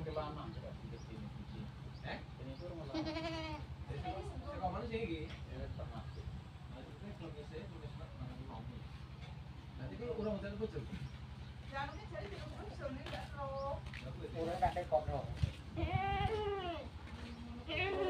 lama sudah di sini. Ini tuh rumah lama. Sekolah mana sih ini? Ya termasuk. Nah, itu kan kalau saya tulis nama Nomi. Nanti kalau orang hotel betul. Jangan jadi di rumah, enggak tahu. Orang tak tekok loh.